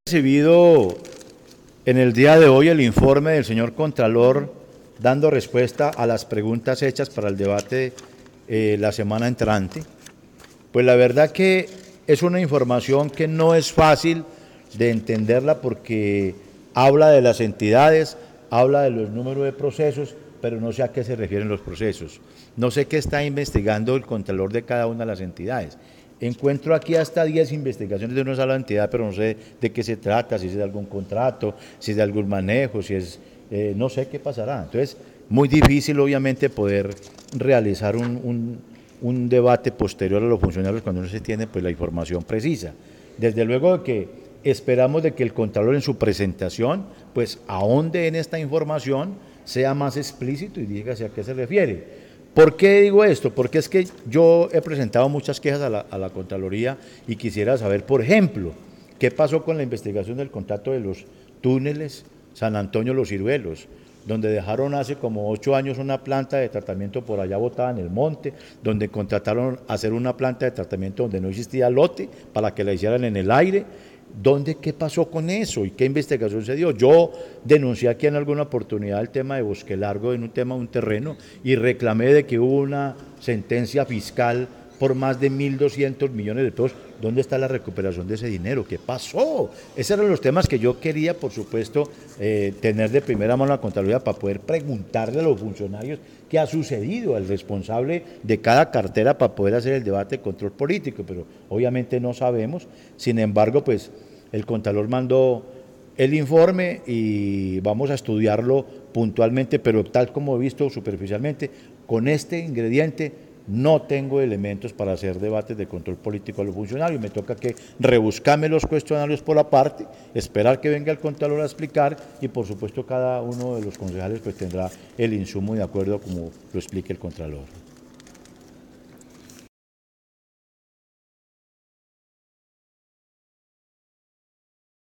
Recibido en el día de hoy el informe del señor Contralor dando respuesta a las preguntas hechas para el debate la semana entrante. Pues la verdad que es una información que no es fácil de entenderla porque habla de las entidades, habla de los números de procesos, pero no sé a qué se refieren los procesos. No sé qué está investigando el Contralor de cada una de las entidades. Encuentro aquí hasta 10 investigaciones de una sola entidad, pero no sé de qué se trata, si es de algún contrato, si es de algún manejo, si es, no sé qué pasará. Entonces, muy difícil obviamente poder realizar un debate posterior a los funcionarios cuando no se tiene pues la información precisa. Desde luego que esperamos de que el Contralor en su presentación pues ahonde en esta información, sea más explícito y diga a qué se refiere. ¿Por qué digo esto? Porque es que yo he presentado muchas quejas a la Contraloría y quisiera saber, por ejemplo, qué pasó con la investigación del contrato de los túneles San Antonio-Los Ciruelos, donde dejaron hace como 8 años una planta de tratamiento por allá botada en el monte, donde contrataron hacer una planta de tratamiento donde no existía lote para que la hicieran en el aire. ¿Qué pasó con eso y qué investigación se dio? Yo denuncié aquí en alguna oportunidad el tema de Bosque Largo en un terreno y reclamé de que hubo una sentencia fiscal por más de 1.200 millones de pesos. ¿Dónde está la recuperación de ese dinero? ¿Qué pasó? Esos eran los temas que yo quería, por supuesto, tener de primera mano la Contraloría para poder preguntarle a los funcionarios qué ha sucedido al responsable de cada cartera para poder hacer el debate de control político, pero obviamente no sabemos. Sin embargo, pues el Contralor mandó el informe y vamos a estudiarlo puntualmente, pero tal como he visto superficialmente, con este ingrediente no tengo elementos para hacer debates de control político a los funcionarios. Me toca que rebuscarme los cuestionarios por aparte, esperar que venga el Contralor a explicar y por supuesto cada uno de los concejales pues tendrá el insumo de acuerdo a como lo explique el Contralor.